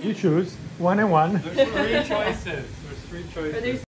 You choose one and one. There's three choices. There's three choices.